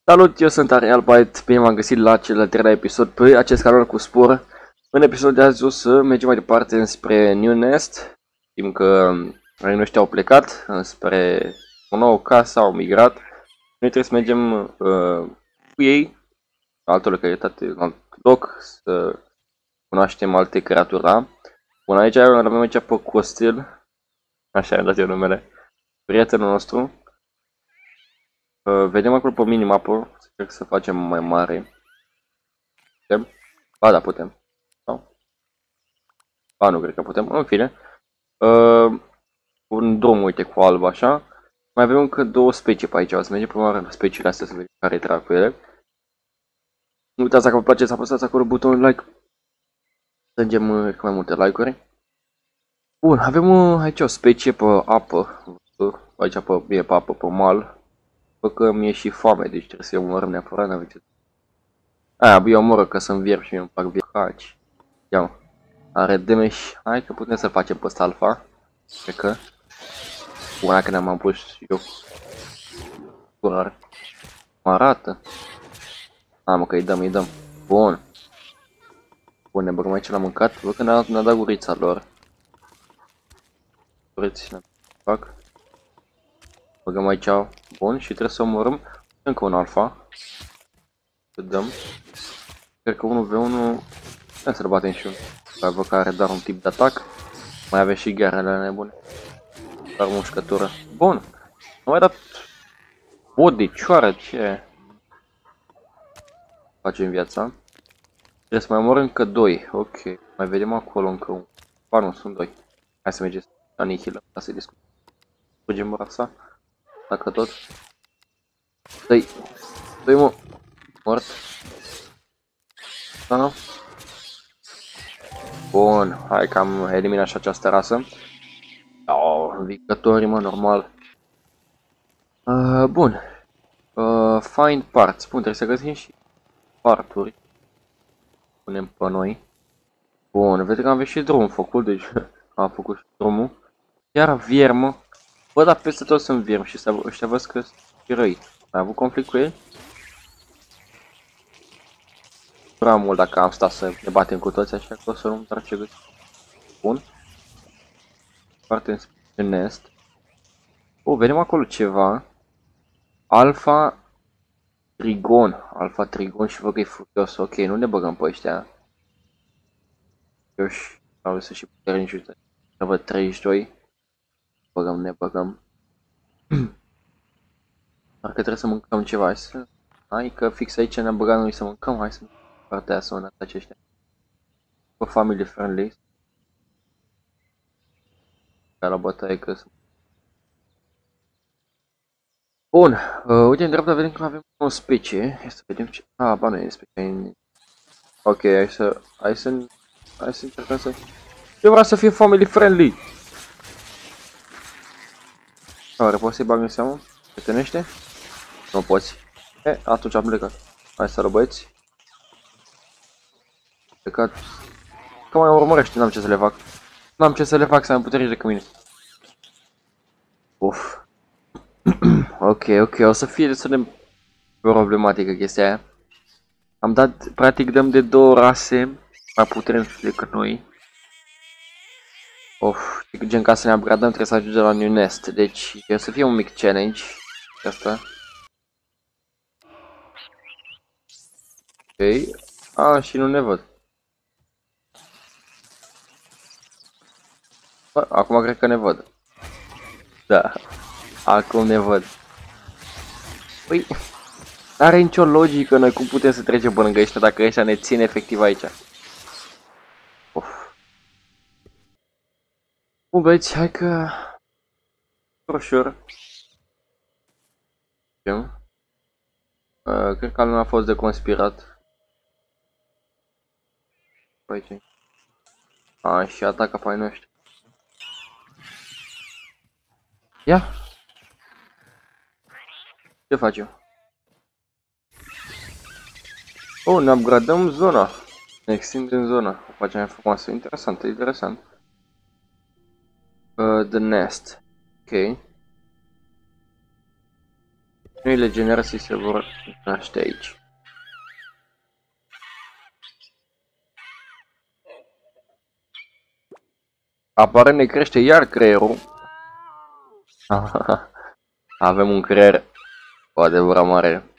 Salut, eu sunt Arial Byte, bine m-am găsit la cel de-al treilea episod pe acest canal cu Spor. În episodul de azi o să mergem mai departe spre New Nest. Știm că ai noștri au plecat spre o nouă casă, au migrat. Noi trebuie să mergem cu ei la altă localitate, la alt loc, să cunoaștem alte creaturi, da? Bun, aici avem aici pe Costel, așa am dat eu numele, prietenul nostru. Vedem acolo pe minimapă, sper să facem mai mare. Putem? Ba da, putem. Sau? Ba, nu cred că putem. În fine. Un drum, uite, cu alb așa. Mai avem încă două specii pe aici. O să mergem prima oară la speciile astea să vedem care trag cu ele. Nu uitați, dacă vă place să apăsați acolo butonul like. Strângem mai multe like-uri. Bun, avem aici o specie pe apă. Aici pe apă, pe mal. Bă, că mi-e și foame, deci trebuie să-i omorăm neapărat, n-avem ce. Aia, eu omoră că să-mi vierb și mi-mi fac viercaci. Ia-mă. Are damage. Hai că putem să facem pe ăsta alfa. Cred că. Una că ne-am pus eu. Curar. Mă arată. Mă, că îi dăm. Bun. Bun, ne băgăm aici la mâncat. Văd că ne-a dat gurița lor. Guriți ne fac. Băgăm aici. Bun, și trebuie să omorâm încă un alfa. Să dăm. Cred că 1v1. Putem să-l batem și unul. Văd că are doar un tip de atac. Mai avem și ghearele nebune. Doar mușcătură. Bun. Nu mai dat o decioară, ce facem viața. Trebuie să mai omor încă 2. Ok. Mai vedem acolo încă un. Ba nu, sunt 2. Hai să mergem să anihilăm, ca să discutăm. Fugim rasa. Dacă tot. Dă-i mă. Mort. Da. Bun. Hai că am eliminat și această rasă. Învingătorii, mă, normal. Bun. Find parts. Bun, trebuie să găsim și parturi. Punem pe noi. Bun, vedem că am și drum făcut, deci am făcut și drumul. Iar viermă. Bă, dar peste tot sunt viermi și ăștia văd că sunt răi. Ai avut conflict cu ei? Prea mult dacă am stat să ne batem cu toți, așa că o să nu-mi trage gât. Bun. Foarte în nest. Vedem acolo ceva. Alfa Trigon și văd că e furios. Ok, nu ne băgăm pe ăștia. Eu și vreau să și puternici, uite. Să văd 32. Ne băgăm. Parcă trebuie să mâncăm ceva. Hai că fix aici ne-am băgat noi să mâncăm. Hai să mâncăm partea aia să atace ăștia. Pe family friendly. Ca la bătaie că sunt. Bun, uite în dreapta vedem că avem o specie. Hai să vedem ce. Ba nu e specie. Ok, hai să încercăm să. Eu vreau să fie family friendly. Oare poți să-i bag în seamă? Prietenește? Nu poți. Atunci am plecat. Hai să băieți. Plecat. Că mai urmărește, n-am ce să le fac. N-am ce să le fac să am putere decât mine. Uf. Ok, o să fie destul de problematică chestia aia. Am dat, practic dăm de două rase mai puternice decât noi. Gen ca să ne upgradăm trebuie să ajungem la New Nest. Deci o să fie un mic challenge. Asta. Ok. Și nu ne văd. Bă, acum cred că ne văd. Da. Acum ne văd. Păi, n-are nicio logică noi cum putem să trecem pe lângă ăștia dacă ăștia ne țin efectiv aici. Bun, băieți, hai că... Ușor. Cred că nu a fost de conspirat. Aici. Și atacă pe ai noștri. Ia! Ce facem? Ne upgradăm zona. Ne extindem zona. O facem mai frumoasă. Interesant. The Nest. Ok. Noile generații se vor naște aici. Aparent ne crește iar creierul. Avem un creier cu adevărat mare.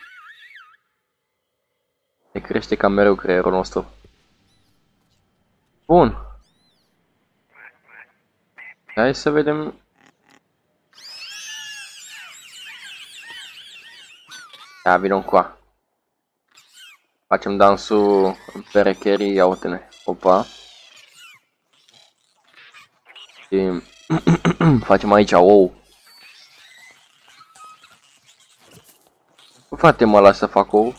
Ne crește cam mereu creierul nostru. Bun. Hai să vedem. Ia, vină încoa. Facem dansul în perecherii, ia uite-ne. Opa. Și facem aici ou. Frate, mă las să fac ou.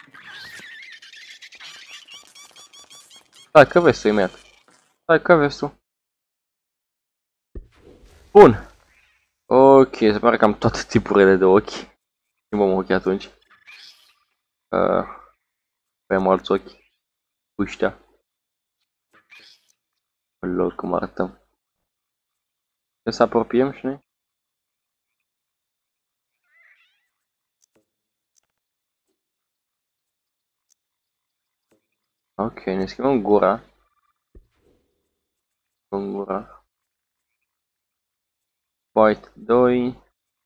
Hai că vezi tu imediat. Hai că vezi tu. Bun. Ok, se pare că am toate tipurile de ochi. Schimbăm ochii atunci. Avem alți ochi. Ăștia. Lol, cum arătăm. Trebuie să apropiem și noi. Ok, ne schimbăm gura. În gura. Bite 2.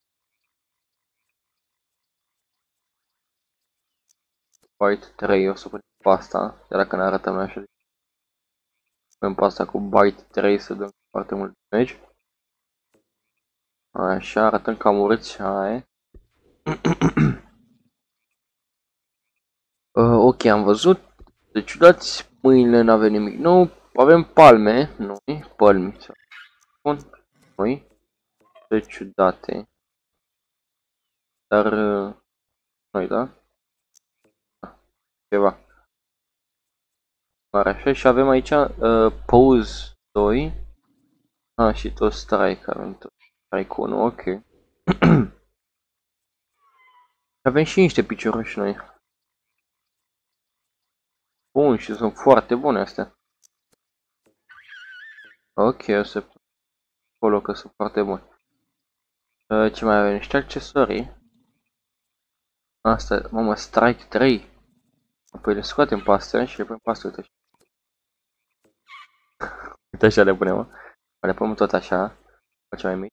Bite 3. O să punem pe asta. Iar dacă ne arată noi așa. Punem pe asta cu Bite 3 să dăm foarte mult damage. Așa, arătăm cam urâți. Hai. Ok, am văzut. Deci ciudați, mâinile n-avem nimic nou. Avem palme, noi, palmi, să spun, noi. Deci ciudate. Dar, noi, da? Ceva. Mare așa și avem aici pose 2. Și tot strike, avem tot strike 1, ok. Avem și niște picioruși noi. Bun, și sunt foarte bune astea. Ok, o să acolo că sunt foarte bune. Ce mai avem? Niște accesorii. Asta, mamă, strike 3. Apoi le scoatem pe astea și le punem pe astea, uite așa. Uite așa le punem, mă. Le punem tot așa. Facem mai mici.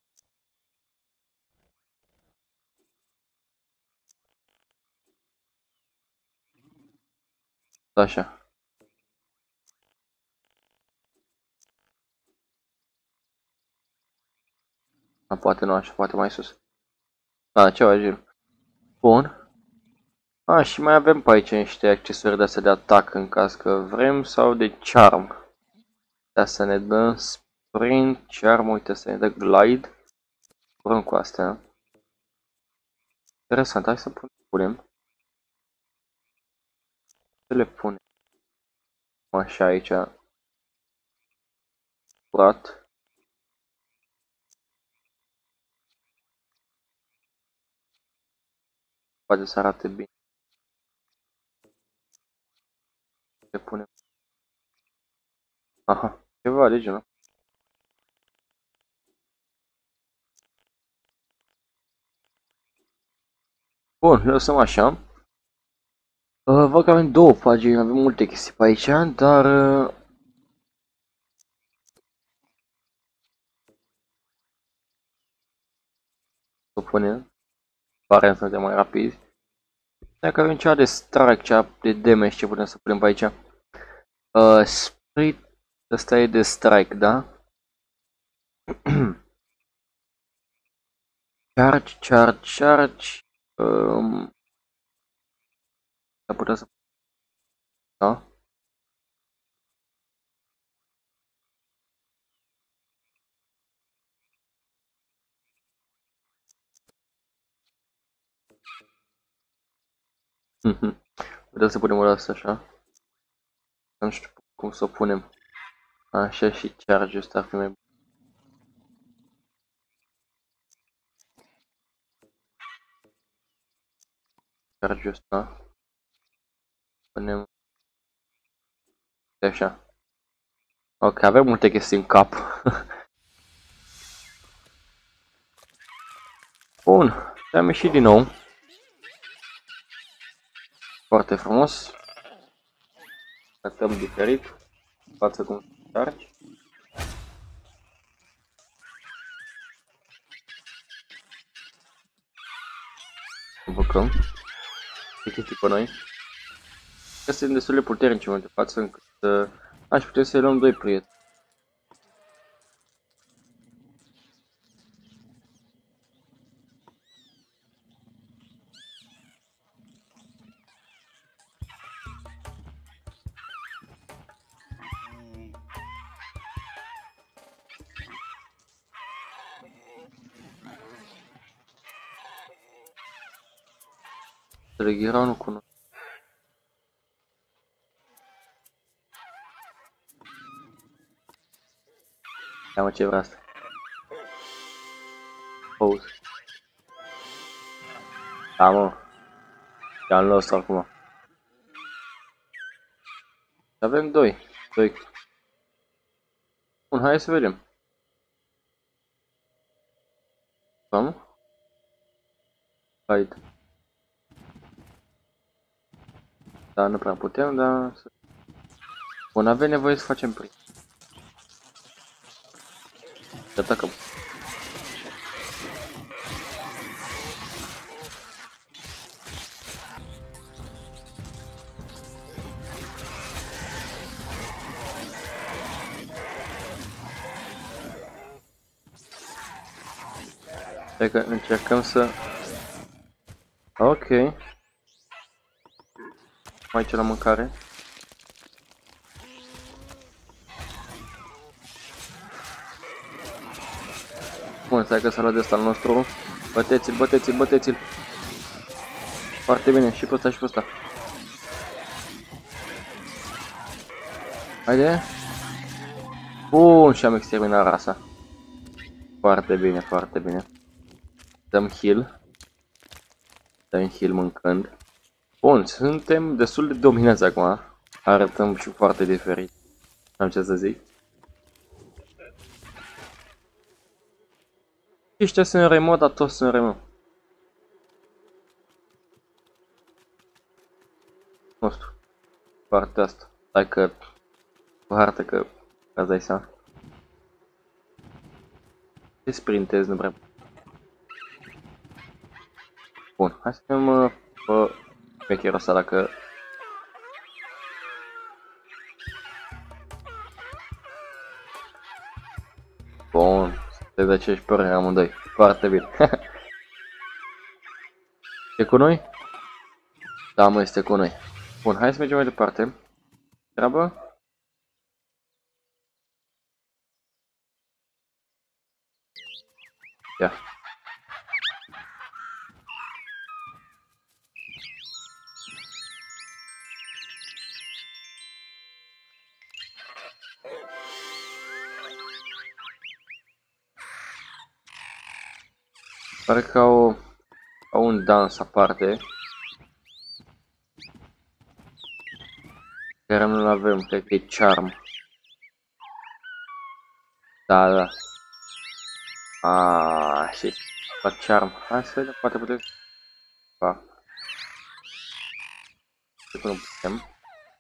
Tot așa. Poate nu așa, poate mai sus. Ceva genul. Bun. Și mai avem pe aici niște accesorii de astea de atac în caz că vrem sau de charm. De să ne dă sprint, charm, uite să ne dă glide. Vrem cu astea. Interesant, hai să punem. Să le punem. Așa aici. Curat. Poate să arate bine. Le punem. Aha, ceva de genul. Bun, le lăsăm așa. Văd că avem două pagini, avem multe chestii pe aici, dar... Să punem. Pare să suntem mai rapizi. Dacă avem ceva de strike, ceva de damage, ce putem să punem pe aici? Spirit, ăsta e de strike, da? Charge, charge, charge. Ar putea să... Da? Putem să punem o dată așa. Nu știu cum să o punem. Așa și charge ăsta ar fi mai bun. Charge ăsta. Punem... Așa. Ok, avem multe chestii în cap. Bun. am ieșit din nou. Foarte frumos. Arătăm diferit. Față cum se încarci. Invocăm. E chestii pe noi. Că suntem destul de puternici în momentul de față încât aș putea să-i luăm 2 prieteni. Telegram nu cunosc. Ia mă, ce vrea asta? Pause. Da, mă. I-am luat acum. Avem 2. Bun, hai să vedem. Vamos. Hai. Da, nu prea putem, dar... Bun, avem nevoie să facem prim. Să atacăm. Hai că încercăm să... Ok. Aici la mâncare. Bun, stai că s-a luat de ăsta al nostru. Băteți-l, băteți-l, băteți-l. Foarte bine, și pe ăsta și pe ăsta. Haide. Bun, și am exterminat rasa. Foarte bine, foarte bine. Dăm heal. Dăm heal mâncând. Bun, suntem destul de dominați acum. Arătăm și foarte diferit. Am ce să zic. Ăștia sunt remo, dar toți sunt remo. Nu știu. Partea asta. Hai că... Cu hartă că... Ca-ți dai seama. Ce sprintez, nu prea. Bun, hai să vedem pe mecherul ăsta dacă... Bun, sunteți de aceeași părere amândoi. Foarte bine. E cu noi? Da, mă, este cu noi. Bun, hai să mergem mai departe. Treabă? Ia. Pare că au un dans aparte. Care nu-l avem, cred că e charm. Da, da. Și fac charm. Hai să vedem, poate putem. Cred că nu putem.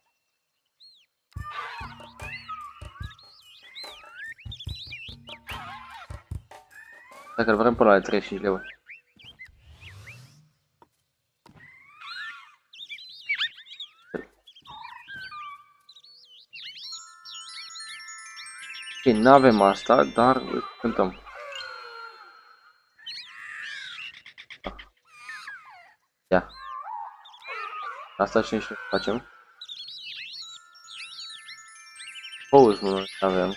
Dacă vrem până la 35 lei. Ok, n-avem asta, dar cântăm. Ia. Asta și nici nu facem. Pause nu avem.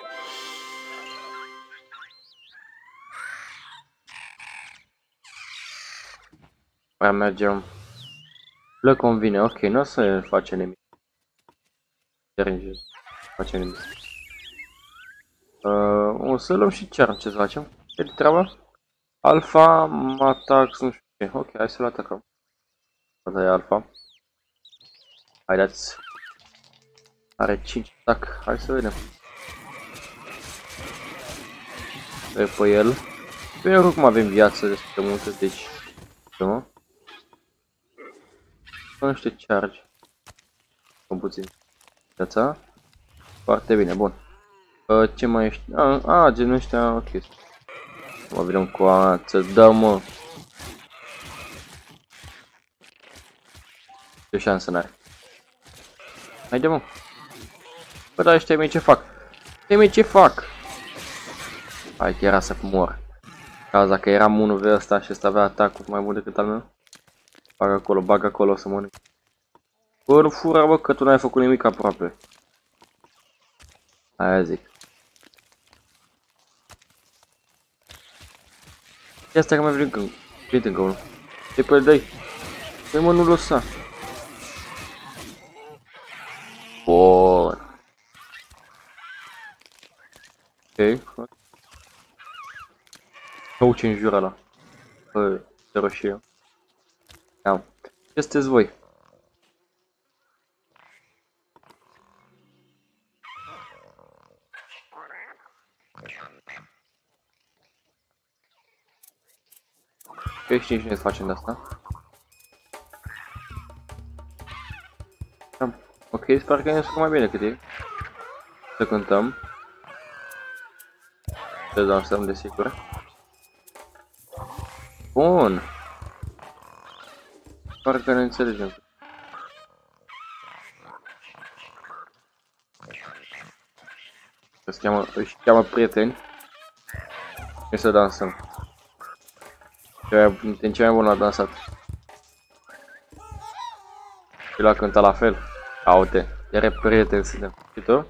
Mai mergem. Le convine, ok, nu o să face nimic. Face nimic. O să luăm și charm, ce să facem? Ce treaba? Alpha, atac, nu știu ce. Ok, hai să-l atacăm. Asta e alpha. Haideți. Are 5 atac, hai să vedem. Pe el. Bine, oricum avem viață destul de multă, deci mă. Nu știu charge. Un puțin. Viața. Foarte bine, bun. Ce mai ești? Genul ăștia, ok. Mă vină cu ață, dă mă. Ce șansă n-are. Haide mă. Bă, dar ăștia mei ce fac? Ăștia mei ce fac? Hai că era să mor. Cauza că eram 1v ăsta și ăsta avea atacul mai bun decât al meu. Bag acolo să mănânc. Bă, nu fura, bă, că tu n-ai făcut nimic aproape. Aia zic. Ia stai că mai venit încă unul. Dă-i pe el, dă-i. Dă-i mă, nu lăsa. Bun. Ok. Nu ce înjură ăla. Bă, ce roșie. Ia. Ce sunteți voi? Ok, știi cine să facem de asta. Ok, sper că ne sucăm mai bine decât ei. Să cântăm. Să dansăm, desigur. Bun. Sper că ne înțelegem. Își cheamă prieteni. Și să dansăm. Suntem cel mai bun la dansat. Și la cânta la fel. Aute, iar prieteni suntem. Și tu?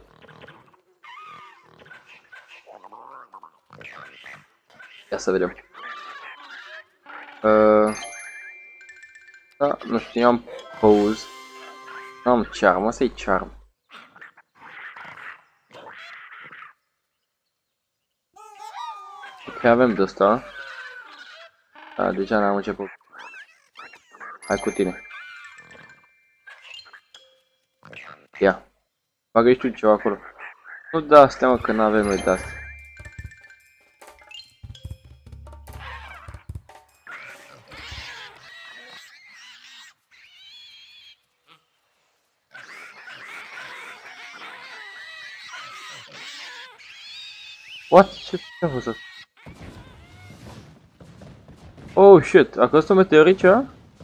Ia să vedem. Da, nu știu, eu am pose. Nu am charm, asta e charm. Ok, avem de asta. Da, deja n-am început. Hai cu tine. Ia. Bagă și tu ceva acolo. Nu da astea, mă, că n-avem noi de astea. What? Ce-a fost asta? Oh shit, a căzut un meteorit ceva?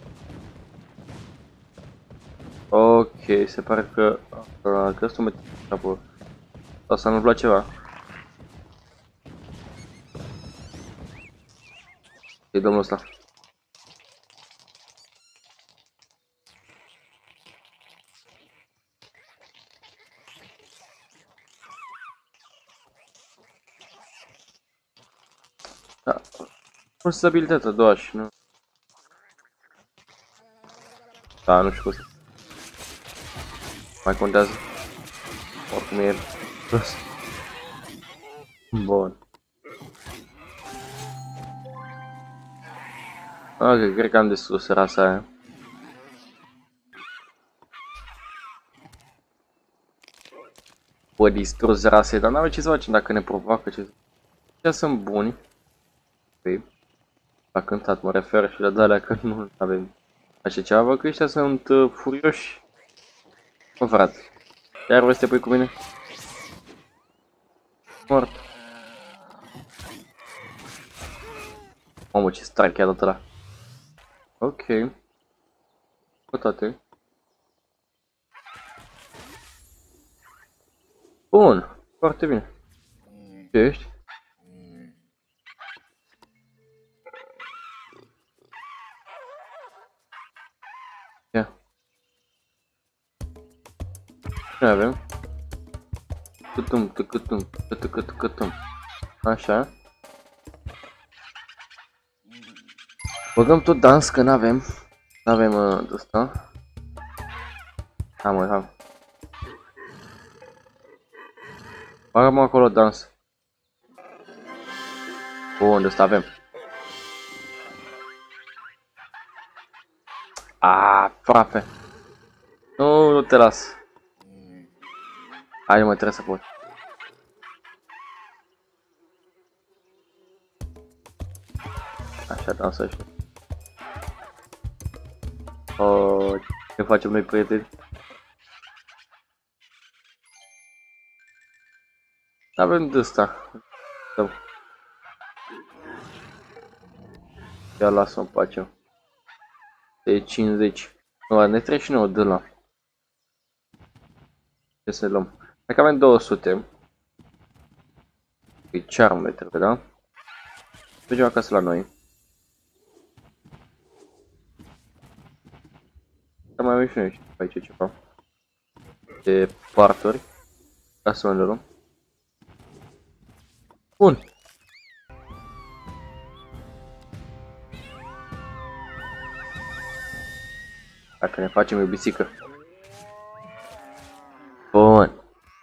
Ok, se pare că a căzut un meteorit acolo. Sau s-a întâmplat ceva. E domnul ăsta. Da. Fost abilitatea a doua și nu... Da, nu știu cum să... Mai contează. Oricum e el. Bun. Ok, cred că am distrus rasa aia. Bă, distrus rasa, dar n-avem ce să facem dacă ne provoacă ce... Ăștia sunt buni. Ok. La cântat mă refer și la de-alea că nu avem așa ceva, bă, că ăștia sunt furioși. Mă, frate, iar vrei să te pui cu mine? Mort. Mamă, ce strike i-a dat ăla. Ok. Cu toate. Bun, foarte bine. Ce ești? Ia. Ce avem? Tutum. Așa. Băgăm tot dans, că n-avem. N-avem ăsta. Hai mă, hai. Bagă-mă acolo dans. Bun, de ăsta avem. Aproape. Nu te las. Hai, mă, trebuie să pot. Așa, dansă și. Ce facem noi, prieteni? Avem de ăsta. Ia lasă-mă în pace. De 50. Nu, ne 39 de la. Ce să luăm? Dacă avem 200. E charm ne trebuie, da? Mergem acasă la noi. Dar mai avem și noi aici ceva. De parturi. Ca să ne luăm. Bun. Dacă ne facem o bicică. Bun.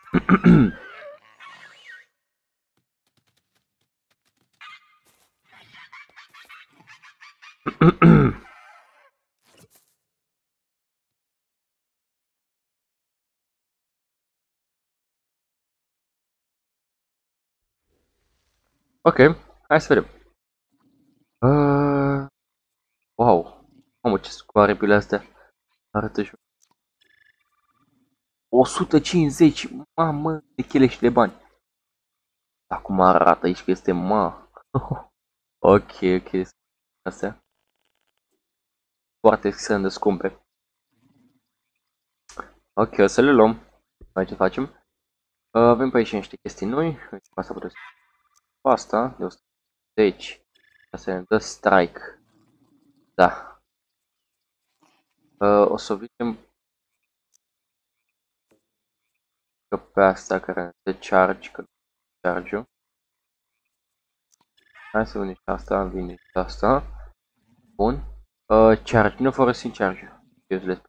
Ok, hai să vedem. Wow. Mamă, ce scoare pe astea. Arată și 150, mamă, de chelești de bani. Acum arată aici că este Ok, ok. Astea. Foarte extrem de scumpe. Ok, o să le luăm. Mai ce facem? Avem pe aici niște chestii noi. Asta puteți. Asta de 110. Asta ne dă strike. Da. O să vedem că pe asta care ne dă charge, că charge-ul. Hai să vedem și asta, vine și asta. Bun. Charge, nu folosim charge. Useless.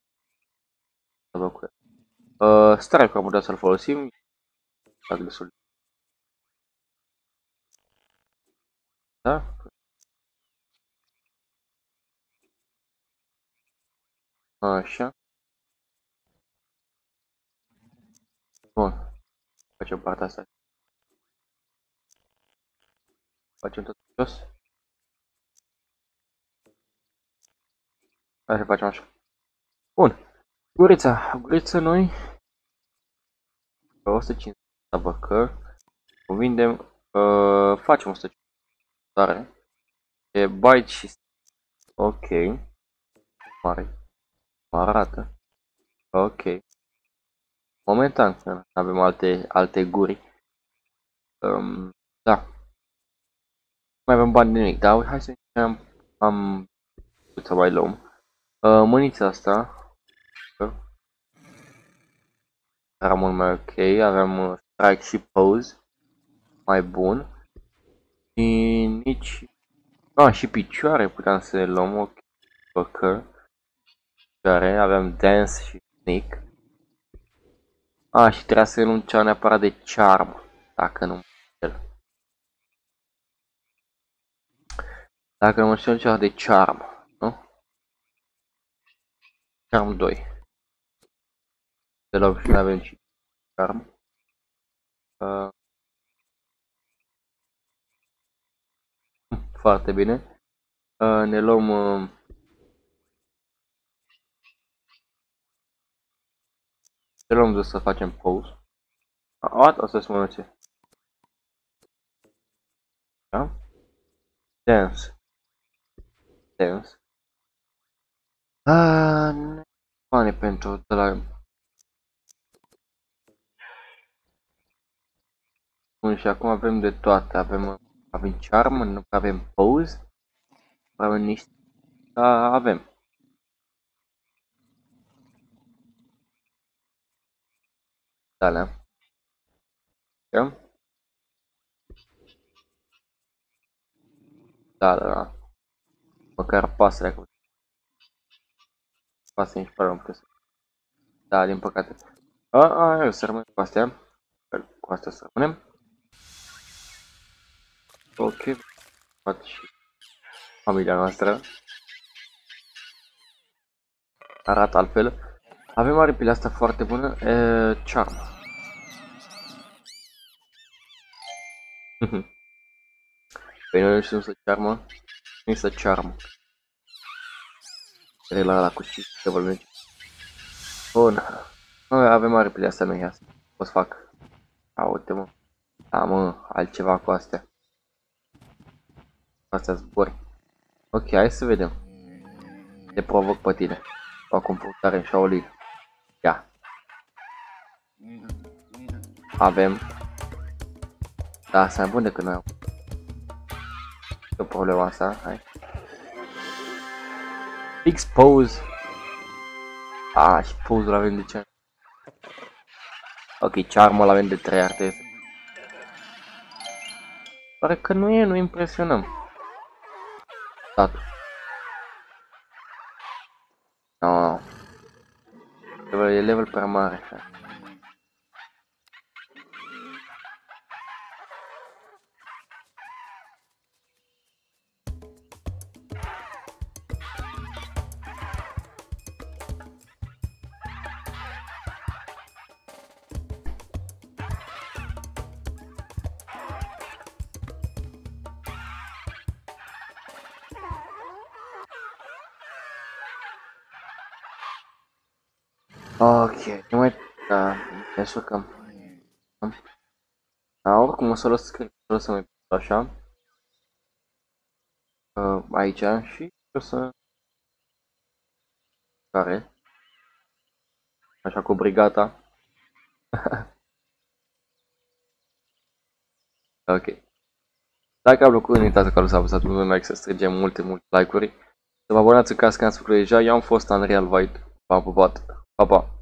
Strike am putea să-l folosim. Fac destul. Da? Așa. Bun. Facem partea asta. Facem tot jos. Hai să facem așa. Bun. Gurița. Gurița noi. Pe 150 băcă. O vindem. Facem 150. E byte și... Ok. Mare. Mă arată. Ok. Momentan nu avem alte guri. Da. Mai avem bani de nimic, dar hai să zicem am să mai luăm. Muniția asta era mult mai ok, avem strike și pose mai bun. Și nici... și picioare puteam să le luăm, ok. Păcă. Picioare, avem dance și sneak. Și trebuia să luăm cea neapărat de charm, dacă nu mă înșel. Dacă nu mă înșel, cea de charm, nu? Charm 2. De la și avem și charm. Foarte bine. Ne luăm... ne luăm de să facem pause. O să spun ce. Da? Dance. Dance. Bani pentru de la... Bun, și acum avem de toate. Avem charm, nu avem pose. Avem niște... avem. Alea. Da? Da. Măcar pasărea cu... Pasărea nici pare un pic. Da, din păcate. Eu să rămân cu astea. Cu astea să rămânem. Ok. Poate și familia noastră. Arată altfel. Avem aripile astea foarte bună. Charm. Păi noi nu știm să charmă. Nu să charm. La cu 5 level merge. Bun. Noi avem aripile astea, nu ia. O să fac. A, uite mă. Da, mă, altceva cu astea. Astea zbor. Ok, hai să vedem. Te provoc pe tine. Fac un purtare în Shaolin. Ia. Avem. Da, asta e bun decât noi. E o problemă asta, hai. Fix pose. Și pose-ul avem de ce? Ok, charm-ul avem de 3 arte. Pare că nu impresionăm. Statul. No. E level prea mare. Ok, nu mai... Da, ne sucăm. Da, oricum o să las scris, o să mai pun așa. Aici și o să... Care? Așa cu brigata. Ok. Dacă a plăcut, nu uitați că nu s-a apăsat un like, să strângem multe like-uri. Să vă abonați în caz că n-ați făcut deja. Eu am fost Unreal White. V-am pupat. Pa, pa!